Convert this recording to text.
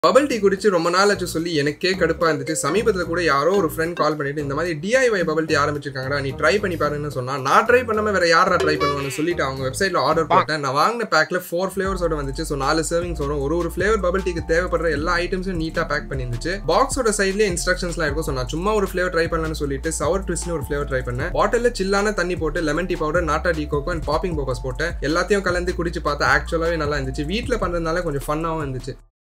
Bubble tea குடிச்சு ரொம்ப நாள் ஆச்சு சொல்லி எனக்கே கடுப்பா இருந்துச்சு. சமீபத்துல கூட யாரோ ஒரு ஃப்ரெண்ட் கால் பண்ணிட்டு இந்த மாதிரி DIY bubble tea ஆரம்பிச்சிருக்காங்கடா, நீ ட்ரை பண்ணி பாருன்னு சொன்னா. நான் ட்ரை பண்ணாம வேற யாரா ட்ரை பண்ணுவான்னு சொல்லிட்டு அவங்க வெப்சைட்ல ஆர்டர் போட்டேன். நான் வாங்கின பேக்ல 4 ஃபிளேவர்ஸோட வந்துச்சு. ஸோ 4 சர்விங்ஸ் வரும். ஒரு ஃபிளேவர் பபிள் டீக்கு தேவைப்படுற எல்லா ஐட்டம்ஸும் நீட்டா பேக் பண்ணிருந்துச்சு. பாக்ஸோட சைட்லயே இன்ஸ்ட்ரக்ஷன்ஸ்லாம் இருக்கும். ஸோ நான் சும்மா ஒரு ஃபிளேவர் ட்ரை பண்ணலாம்னு சொல்லிட்டு சவர் ட்விஸ்ட்னு ஒரு ஃபிளேவர் ட்ரை பண்ணேன். பாட்டில்ல சில்லான தண்ணி போட்டு lemon tea powder, nata de coco and popping போக்கஸ் போட்டேன். எல்லாத்தையும் கலந்து குடிச்சு பார்த்தா ஆக்சுவலாவே நல்லா இருந்துச்சு. வீட்டில் பண்றதுனால கொஞ்சம் ஃபன்னாவும் இருந்துச்சு.